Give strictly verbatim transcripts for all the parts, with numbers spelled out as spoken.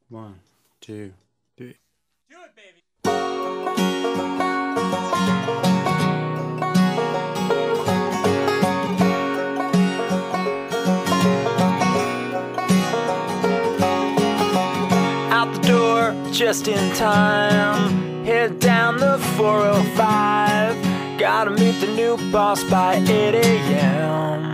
One, two, three. Do it, baby. Out the door just in time, head down the four oh five. Gotta meet the new boss by eight A M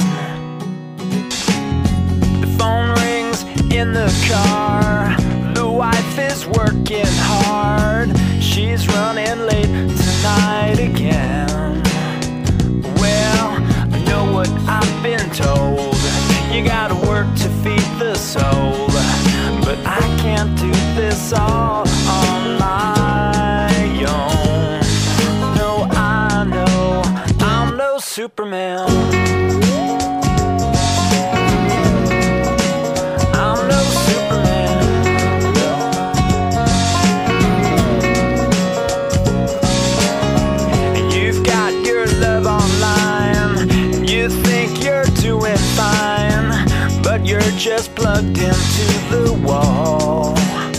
The phone rings in the car. The wife is working hard. She's running late tonight again. Well, I know what I've been told. You gotta work to feed the soul. But I can't do this all on my own. No, I know I'm no Superman. I'm no Superman. And you've got your love online, and you think you're doing fine, but you're just plugged into the wall.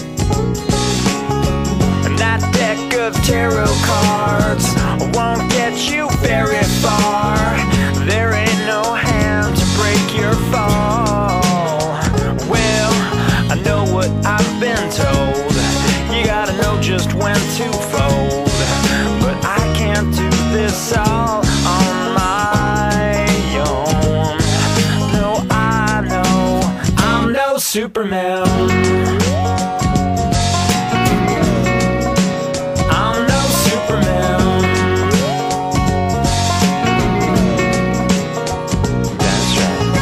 And that deck of tarot cards won't get you very far. There ain't no hand to break your fall. Well, I know what I've been told. You gotta know just when to fold. But I can't do this all on my own. No, I know I'm no Superman. I'm no Superman. That's right.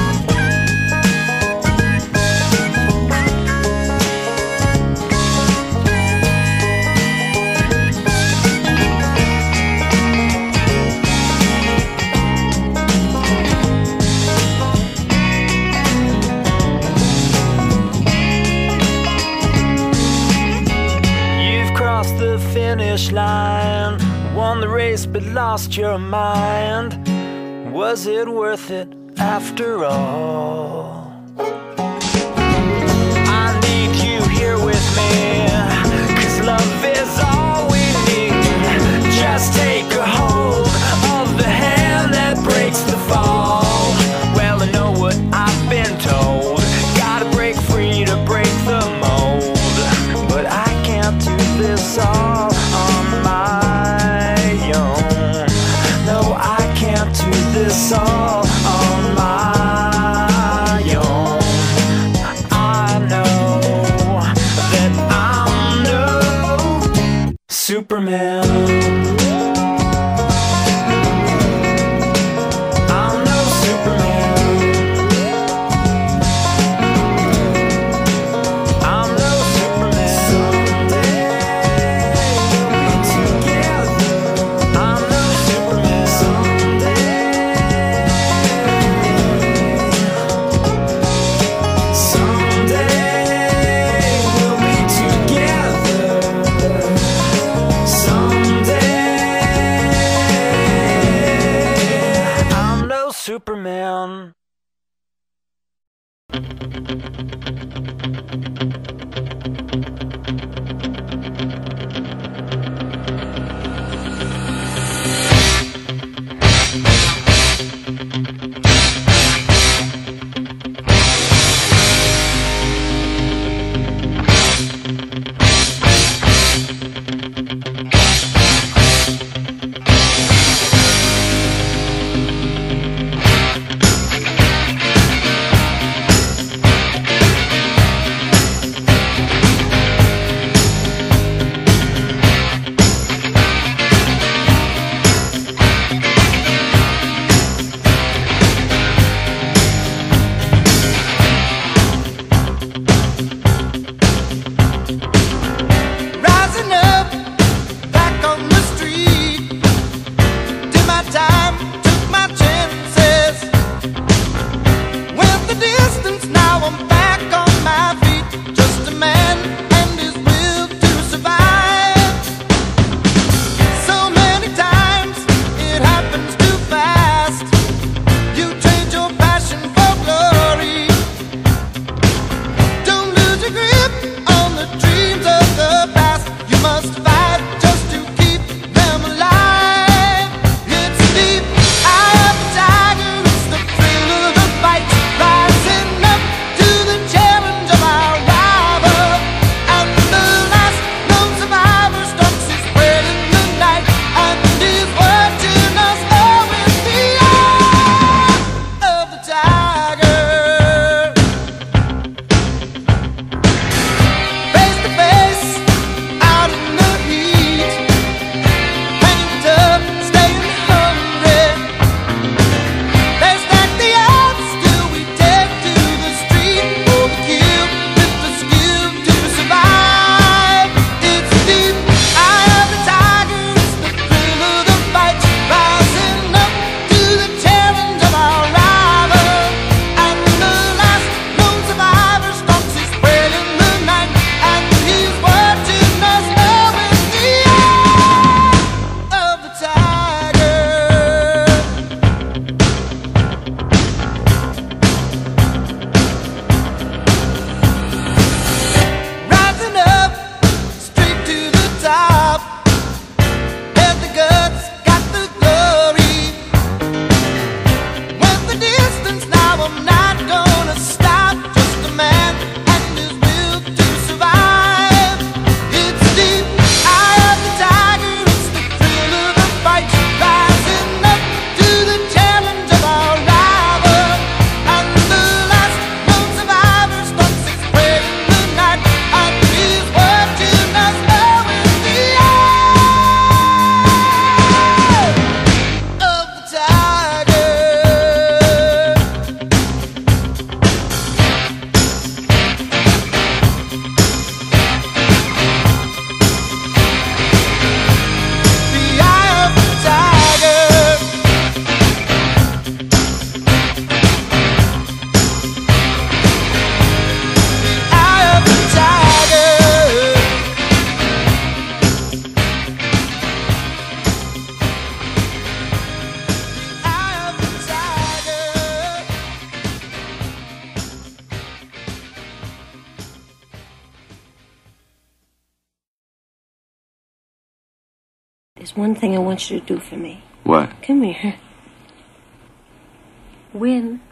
You've crossed the finish line, won the race but lost your mind. Was it worth it after all? I need you here with me, 'cause love is all we need. Just take a hold of the hand that breaks the fall. Well, I know what I've been told. Gotta break free to break the mold. But I can't do this all on my own. No, I can't do this all on my own. I know that I'm no Superman. I'm no Superman. I'm no Superman. Someday we'll be together. I'm no Superman. Someday. Someday we'll be together. Someday. There's one thing I want you to do for me. What? Come here. Win.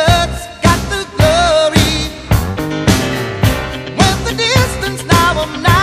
Now I'm not